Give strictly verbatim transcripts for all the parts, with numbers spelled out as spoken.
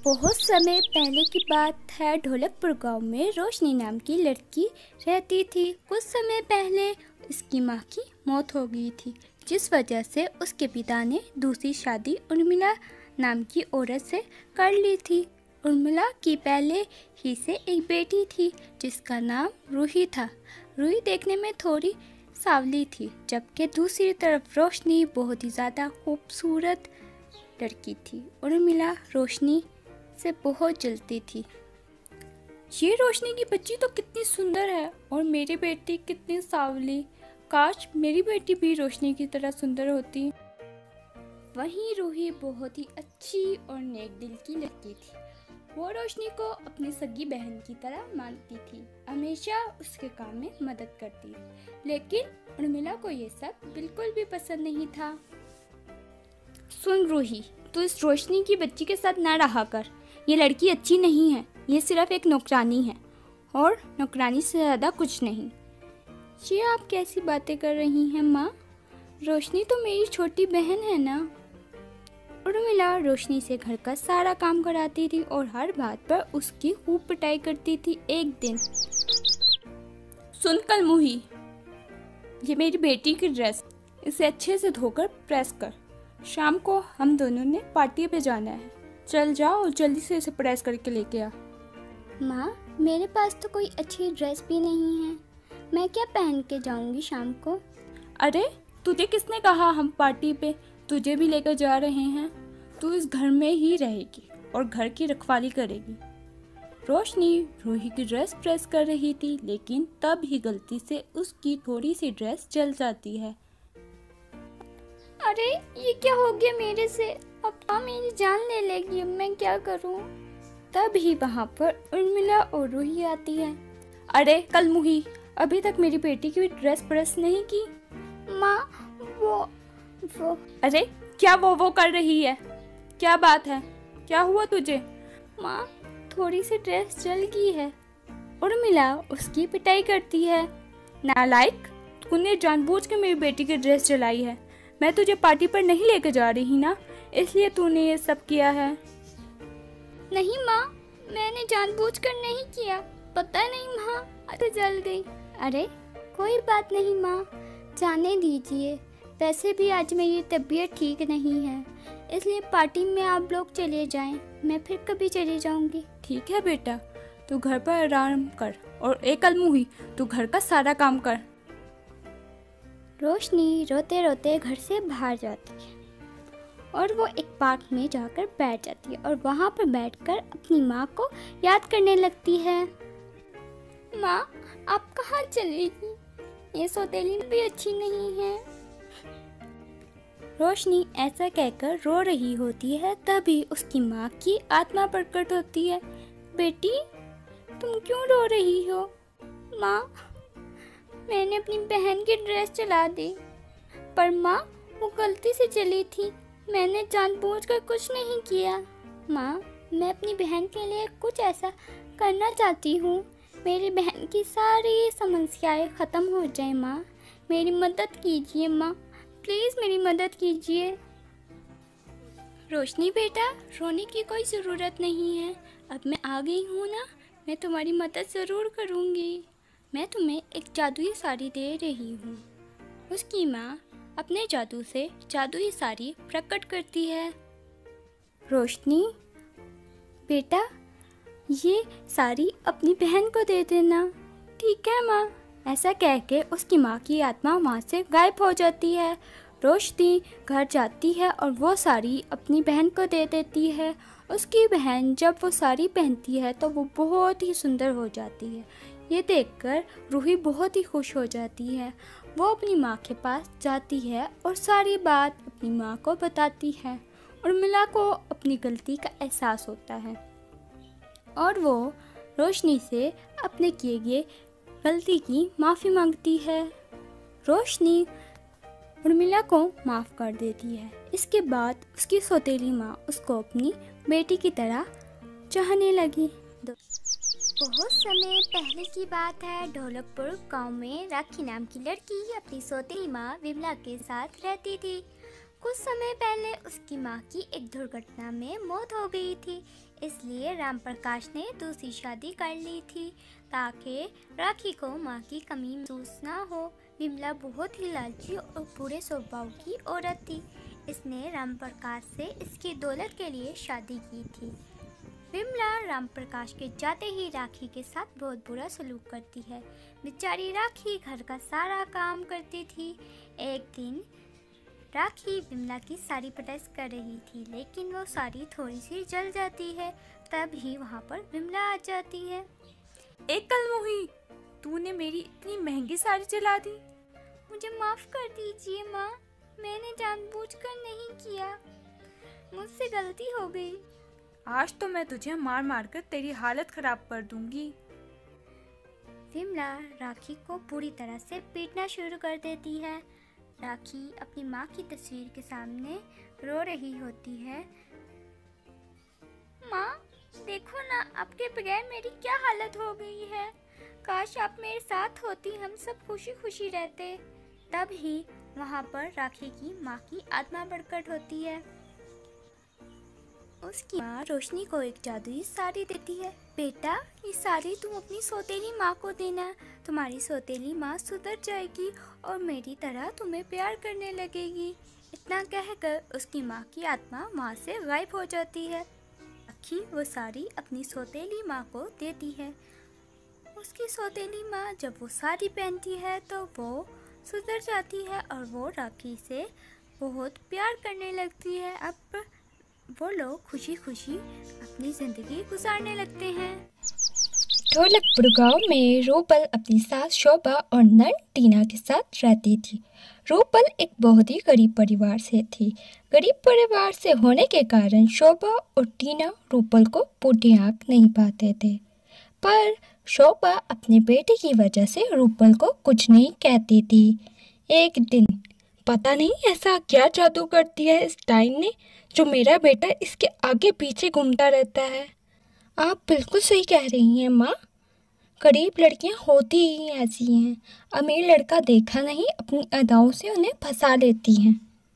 बहुत समय पहले की बात है। ढोलकपुर गांव में रोशनी नाम की लड़की रहती थी। कुछ समय पहले उसकी माँ की मौत हो गई थी, जिस वजह से उसके पिता ने दूसरी शादी उर्मिला नाम की औरत से कर ली थी। उर्मिला की पहले ही से एक बेटी थी जिसका नाम रूही था। रूही देखने में थोड़ी सांवली थी, जबकि दूसरी तरफ रोशनी बहुत ही ज़्यादा खूबसूरत लड़की थी। उर्मिला रोशनी से बहुत जलती थी। ये रोशनी की बच्ची तो कितनी सुंदर है और मेरी बेटी कितनी सांवली। काश मेरी बेटी भी रोशनी की तरह सुंदर होती। वहीं रूही बहुत ही अच्छी और नेक दिल की लड़की थी। वो रोशनी को अपनी सगी बहन की तरह मानती थी, हमेशा उसके काम में मदद करती थी। लेकिन उर्मिला को ये सब बिल्कुल भी पसंद नहीं था। सुन रूही, तू इस रोशनी की बच्ची के साथ ना रहा कर। ये लड़की अच्छी नहीं है, ये सिर्फ एक नौकरानी है और नौकरानी से ज़्यादा कुछ नहीं। ये आप कैसी बातें कर रही हैं माँ? रोशनी तो मेरी छोटी बहन है ना। उर्मिला रोशनी से घर का सारा काम कराती थी और हर बात पर उसकी खूब पिटाई करती थी। एक दिन, सुन कलमुही, ये मेरी बेटी की ड्रेस, इसे अच्छे से धोकर प्रेस कर। शाम को हम दोनों ने पार्टी पे जाना है। चल जाओ और जल्दी से इसे प्रेस करके लेके आ। माँ, मेरे पास तो कोई अच्छी ड्रेस भी नहीं है, मैं क्या पहन के जाऊंगी शाम को? अरे तुझे किसने कहा हम पार्टी पे तुझे भी लेकर जा रहे हैं? तू इस घर में ही रहेगी और घर की रखवाली करेगी। रोशनी रूही की ड्रेस प्रेस कर रही थी, लेकिन तब ही गलती से उसकी थोड़ी सी ड्रेस जल जाती है। अरे ये क्या हो गया मेरे से? अब तो मेरी जान ले लेगी, अब मैं क्या करूं? तब ही वहाँ पर उर्मिला और रूही आती है। अरे कलमुही, अभी तक मेरी बेटी की ड्रेस प्रेस नहीं की? माँ वो वो अरे क्या वो वो कर रही है? क्या बात है? क्या हुआ तुझे? माँ, थोड़ी सी ड्रेस जल गई है। उर्मिला उसकी पिटाई करती है। नालायक, तूने जानबूझ के मेरी बेटी की ड्रेस जलाई है। मैं तुझे पार्टी पर नहीं लेकर जा रही ना, इसलिए तूने ये सब किया है। नहीं माँ, मैंने जानबूझकर नहीं किया, पता नहीं माँ, तो जल गई। अरे कोई बात नहीं माँ, जाने दीजिए। वैसे भी आज मेरी तबीयत ठीक नहीं है, इसलिए पार्टी में आप लोग चले जाएं, मैं फिर कभी चली जाऊंगी। ठीक है बेटा, तू घर पर आराम कर और एक कलमुही, तू घर का सारा काम कर। रोशनी रोते रोते घर से बाहर जाती है और वो एक पार्क में जाकर बैठ जाती है और वहाँ पर बैठकर अपनी माँ को याद करने लगती है। माँ, आप कहाँ चली गई? ये सौतेली भी अच्छी नहीं है। रोशनी ऐसा कहकर रो रही होती है, तभी उसकी माँ की आत्मा प्रकट होती है। बेटी, तुम क्यों रो रही हो? माँ, मैंने अपनी बहन की ड्रेस जला दी, पर माँ वो गलती से जली थी, मैंने जानबूझकर कुछ नहीं किया। माँ, मैं अपनी बहन के लिए कुछ ऐसा करना चाहती हूँ, मेरी बहन की सारी समस्याएं ख़त्म हो जाए। माँ, मेरी मदद कीजिए माँ, प्लीज़ मेरी मदद कीजिए। रोशनी बेटा, रोने की कोई ज़रूरत नहीं है, अब मैं आ गई हूँ ना, मैं तुम्हारी मदद ज़रूर करूँगी। मैं तुम्हें एक जादुई साड़ी दे रही हूँ। उसकी माँ अपने जादू से जादुई साड़ी प्रकट करती है। रोशनी बेटा, ये साड़ी अपनी बहन को दे देना। ठीक है माँ। ऐसा कह के उसकी माँ की आत्मा वहाँ से गायब हो जाती है। रोशनी घर जाती है और वो साड़ी अपनी बहन को दे देती है। उसकी बहन जब वो साड़ी पहनती है तो वो बहुत ही सुंदर हो जाती है। ये देखकर रूही बहुत ही खुश हो जाती है। वो अपनी माँ के पास जाती है और सारी बात अपनी माँ को बताती है। उर्मिला को अपनी गलती का एहसास होता है और वो रोशनी से अपने किए गए गलती की माफ़ी मांगती है। रोशनी उर्मिला को माफ़ कर देती है। इसके बाद उसकी सौतेली माँ उसको अपनी बेटी की तरह चाहने लगी। बहुत समय पहले की बात है। ढोलकपुर गांव में राखी नाम की लड़की अपनी सौतेली माँ विमला के साथ रहती थी। कुछ समय पहले उसकी माँ की एक दुर्घटना में मौत हो गई थी, इसलिए राम प्रकाश ने दूसरी शादी कर ली थी ताकि राखी को माँ की कमी महसूस ना हो। विमला बहुत ही लालची और बुरे स्वभाव की औरत थी। इसने राम प्रकाश से इसकी दौलत के लिए शादी की थी। विमला राम प्रकाश के जाते ही राखी के साथ बहुत बुरा सलूक करती है। बेचारी राखी घर का सारा काम करती थी। एक दिन राखी विमला की साड़ी प्रेस कर रही थी, लेकिन वो साड़ी थोड़ी सी जल जाती है। तभी वहाँ पर विमला आ जाती है। एक कलमोही, तूने मेरी इतनी महंगी साड़ी जला दी। मुझे माफ कर दीजिए माँ, मैंने जानबूझकर नहीं किया, मुझसे गलती हो गई। आज तो मैं तुझे मार मार कर तेरी हालत खराब कर दूंगी। विमला राखी को पूरी तरह से पीटना शुरू कर देती है। राखी अपनी माँ की तस्वीर के सामने रो रही होती है। माँ देखो ना, आपके बगैर मेरी क्या हालत हो गई है। काश आप मेरे साथ होती, हम सब खुशी खुशी रहते। तभी वहाँ पर राखी की माँ की आत्मा प्रकट होती है। उसकी माँ रोशनी को एक जादुई साड़ी देती है। बेटा, ये साड़ी तुम अपनी सौतेली माँ को देना, तुम्हारी सौतेली माँ सुधर जाएगी और मेरी तरह तुम्हें प्यार करने लगेगी। इतना कहकर उसकी माँ की आत्मा वहाँ से गायब हो जाती है। राखी वो साड़ी अपनी सौतेली माँ को देती है। उसकी सौतेली माँ जब वो साड़ी पहनती है तो वो सुधर जाती है और वो राखी से बहुत प्यार करने लगती है। अब वो लोग खुशी खुशी अपनी जिंदगी गुजारने लगते हैं। ढोलकपुर गांव में रूपल अपनी सास शोभा और नन टीना के साथ रहती थी। रूपल एक बहुत ही गरीब परिवार से थी। गरीब परिवार से होने के कारण शोभा और टीना रूपल को पूरी आँख नहीं पाते थे, पर शोभा अपने बेटे की वजह से रूपल को कुछ नहीं कहती थी। एक दिन पता नहीं ऐसा क्या जादू कर दिया है इस डाइन ने, जो मेरा बेटा इसके आगे पीछे घूमता रहता है। आप बिल्कुल सही कह रही हैं माँ, गरीब लड़कियां होती ही ऐसी हैं। अमीर लड़का देखा नहीं अपनी अदाओं से उन्हें फंसा लेती हैं।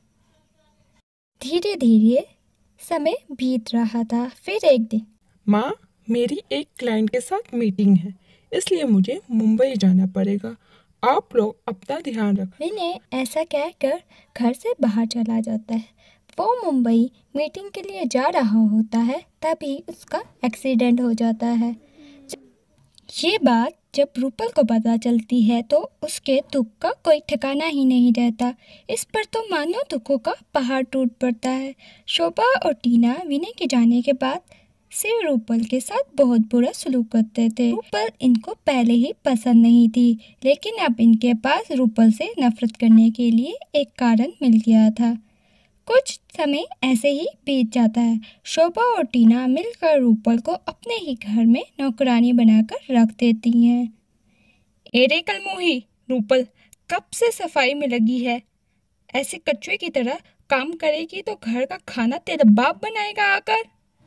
धीरे धीरे समय बीत रहा था। फिर एक दिन, माँ मेरी एक क्लाइंट के साथ मीटिंग है, इसलिए मुझे मुंबई जाना पड़ेगा, आप लोग अपना ध्यान रखें। विनय ऐसा कहकर घर से बाहर चला जाता है। वो मुंबई मीटिंग के लिए जा रहा होता है, तभी उसका एक्सीडेंट हो जाता है। ये बात जब रूपल को पता चलती है तो उसके दुख का कोई ठिकाना ही नहीं रहता। इस पर तो मानो दुखों का पहाड़ टूट पड़ता है। शोभा और टीना विनय के जाने के बाद से रूपल के साथ बहुत बुरा सलूक करते थे। रूपल इनको पहले ही पसंद नहीं थी, लेकिन अब इनके पास रूपल से नफरत करने के लिए एक कारण मिल गया था। कुछ समय ऐसे ही बीत जाता है। शोभा और टीना मिलकर रूपल को अपने ही घर में नौकरानी बनाकर रख देती हैं। एरे कलमोही, रूपल कब से सफाई में लगी है? ऐसे कछुए की तरह काम करेगी तो घर का खाना तेरा बाप बनाएगा आकर।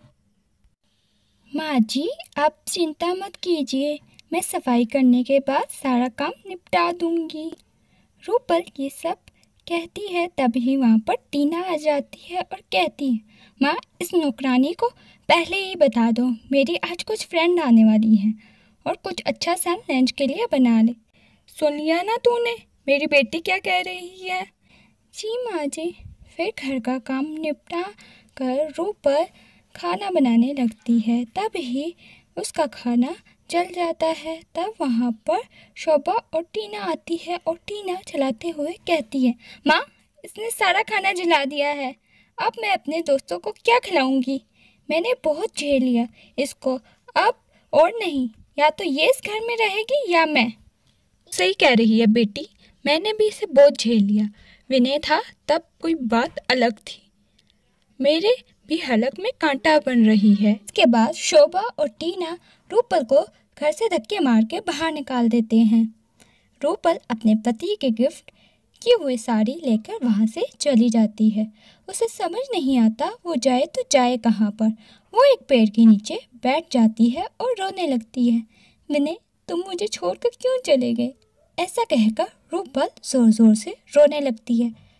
माँ जी आप चिंता मत कीजिए, मैं सफाई करने के बाद सारा काम निपटा दूंगी। रूपल ये सब कहती है, तभी वहाँ पर टीना आ जाती है और कहती है, माँ इस नौकरानी को पहले ही बता दो, मेरी आज कुछ फ्रेंड आने वाली हैं और कुछ अच्छा सा लंच के लिए बना ले। सुन लिया ना तूने मेरी बेटी क्या कह रही है? जी माँ जी। फिर घर का काम निपटा कर रूपल खाना बनाने लगती है, तभी उसका खाना जल जाता है। तब वहाँ पर शोभा और टीना आती है और टीना चलाते हुए कहती है, माँ इसने सारा खाना जला दिया है, अब मैं अपने दोस्तों को क्या खिलाऊंगी? मैंने बहुत झेल लिया इसको, अब और नहीं, या तो ये इस घर में रहेगी या मैं। सही कह रही है बेटी, मैंने भी इसे बहुत झेल लिया। विनय था तब कोई बात अलग थी, मेरे भी हलक में कांटा बन रही है। इसके बाद शोभा और टीना रूपल को घर से धक्के मार के बाहर निकाल देते हैं। रूपल अपने पति के गिफ्ट की हुई साड़ी लेकर वहाँ से चली जाती है। उसे समझ नहीं आता वो जाए तो जाए कहाँ पर। वो एक पेड़ के नीचे बैठ जाती है और रोने लगती है, विनय तुम मुझे छोड़कर क्यों चले गए? ऐसा कहकर रूपल जोर जोर से रोने लगती है।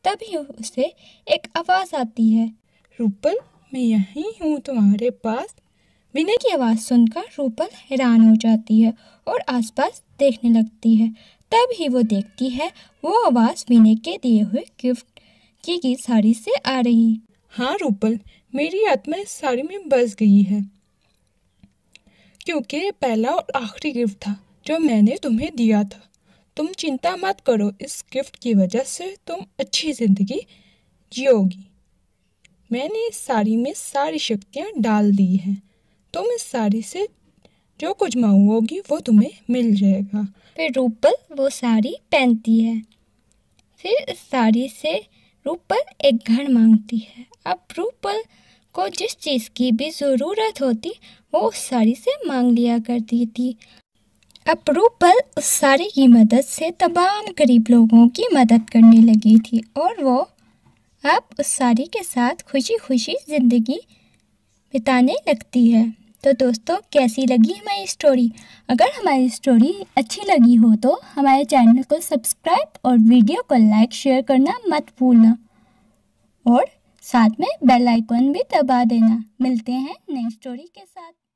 तभी उसे एक आवाज़ आती है। रूपल, मैं यहीं हूँ तुम्हारे पास। विनय की आवाज़ सुनकर रूपल हैरान हो जाती है और आसपास देखने लगती है। तभी वो देखती है वो आवाज़ विनय के दिए हुए गिफ्ट की की साड़ी से आ रही। हाँ रूपल, मेरी आत्मा इस साड़ी में बस गई है, क्योंकि ये पहला और आखिरी गिफ्ट था जो मैंने तुम्हें दिया था। तुम चिंता मत करो, इस गिफ्ट की वजह से तुम अच्छी ज़िंदगी जियोगी। मैंने इस साड़ी में सारी शक्तियाँ डाल दी हैं। तुम इस साड़ी से जो कुछ मांगोगी वो तुम्हें मिल जाएगा। फिर रूपल वो साड़ी पहनती है। फिर इस साड़ी से रूपल एक घर मांगती है। अब रूपल को जिस चीज़ की भी ज़रूरत होती वो उस साड़ी से मांग लिया करती थी। अब रूपल उस साड़ी की मदद से तमाम गरीब लोगों की मदद करने लगी थी और वो अब उस साड़ी के साथ खुशी खुशी ज़िंदगी बिताने लगती है। तो दोस्तों, कैसी लगी हमारी स्टोरी? अगर हमारी स्टोरी अच्छी लगी हो तो हमारे चैनल को सब्सक्राइब और वीडियो को लाइक शेयर करना मत भूलना और साथ में बेल आइकन भी दबा देना। मिलते हैं नई स्टोरी के साथ।